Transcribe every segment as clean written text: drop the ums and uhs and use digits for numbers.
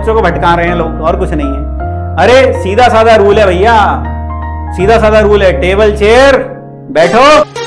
बच्चों को भटका रहे हैं लोग, और कुछ नहीं है। अरे सीधा साधा रूल है भैया, सीधा साधा रूल है, टेबल चेयर बैठो।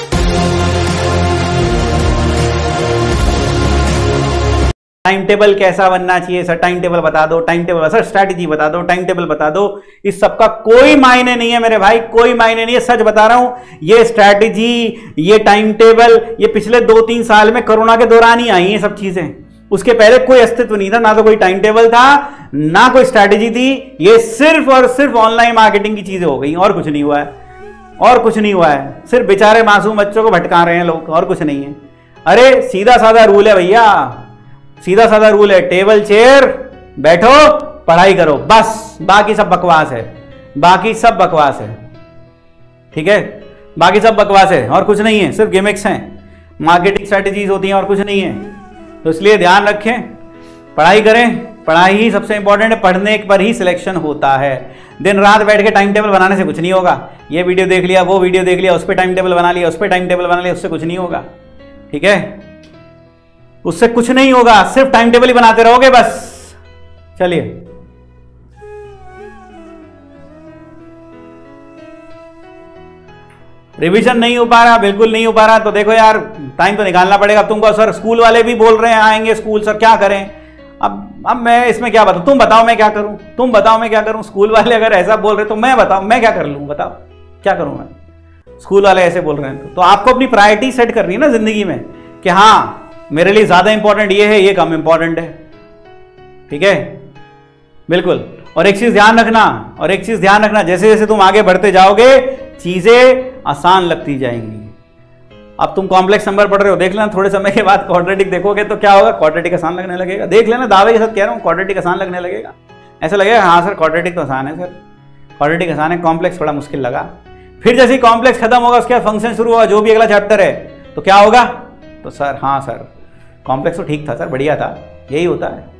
टाइम टेबल कैसा बनना चाहिए सर, टाइम टेबल बता दो, टाइम टेबल सर, स्ट्रैटेजी बता दो, टाइम टेबल बता दो। इस सबका कोई मायने नहीं है मेरे भाई, कोई मायने नहीं है, सच बता रहा हूं। ये स्ट्रैटेजी, ये टाइम टेबल, ये पिछले 2-3 साल में कोरोना के दौरान ही आई ये सब चीजें। उसके पहले कोई अस्तित्व नहीं था, ना तो कोई टाइम टेबल था, ना कोई स्ट्रैटेजी थी। ये सिर्फ और सिर्फ ऑनलाइन मार्केटिंग की चीजें हो गई, और कुछ नहीं हुआ है, और कुछ नहीं हुआ है। सिर्फ बेचारे मासूम बच्चों को भटका रहे हैं लोग, और कुछ नहीं है। अरे सीधा साधा रूल है भैया, सीधा साधा रूल है, टेबल चेयर बैठो, पढ़ाई करो, बस। बाकी सब बकवास है, बाकी सब बकवास है, ठीक है, बाकी सब बकवास है, और कुछ नहीं है, सिर्फ गिमिक्स हैं, मार्केटिंग स्ट्रैटेजीज होती हैं, और कुछ नहीं है। तो इसलिए ध्यान रखें, पढ़ाई करें, पढ़ाई ही सबसे इंपॉर्टेंट है, पढ़ने पर ही सिलेक्शन होता है। दिन रात बैठ के टाइम टेबल बनाने से कुछ नहीं होगा। ये वीडियो देख लिया, वो वीडियो देख लिया, उस पर टाइम टेबल बना लिया, उस पर टाइम टेबल बना लिया, उससे कुछ नहीं होगा, ठीक है, उससे कुछ नहीं होगा, सिर्फ टाइम टेबल ही बनाते रहोगे बस। चलिए, रिवीजन नहीं हो पा रहा, बिल्कुल नहीं हो पा रहा, तो देखो यार, टाइम तो निकालना पड़ेगा तुमको। सर स्कूल वाले भी बोल रहे हैं आएंगे स्कूल, सर क्या करें? अब मैं इसमें क्या बताऊं, तुम बताओ मैं क्या करूं, तुम बताओ मैं क्या करूं। स्कूल वाले अगर ऐसा बोल रहे तो मैं बताओ मैं क्या कर लूं, बताओ क्या करूं मैं। स्कूल वाले ऐसे बोल रहे हैं तो आपको अपनी प्रायोरिटी सेट करनी है ना जिंदगी में, कि हाँ मेरे लिए ज्यादा इंपॉर्टेंट ये है, ये कम इंपॉर्टेंट है, ठीक है, बिल्कुल। और एक चीज ध्यान रखना, और एक चीज ध्यान रखना, जैसे जैसे तुम आगे बढ़ते जाओगे चीजें आसान लगती जाएंगी। अब तुम कॉम्प्लेक्स नंबर पढ़ रहे हो, देख लेना थोड़े समय के बाद क्वाड्रेटिक देखोगे तो क्या होगा, क्वाड्रेटिक आसान लगने लगेगा। देख लेना, दावे के साथ कह रहा हूं, क्वाड्रेटिक आसान लगने लगेगा। ऐसा लगेगा हाँ सर क्वाड्रेटिक तो आसान है, सर क्वाड्रेटिक आसान है, कॉम्प्लेक्स थोड़ा मुश्किल लगा। फिर जैसे ही कॉम्प्लेक्स खत्म होगा उसके बाद फंक्शन शुरू होगा, जो भी अगला चैप्टर है, तो क्या होगा, तो सर हाँ सर कॉम्प्लेक्स तो ठीक था सर, बढ़िया था, यही होता है।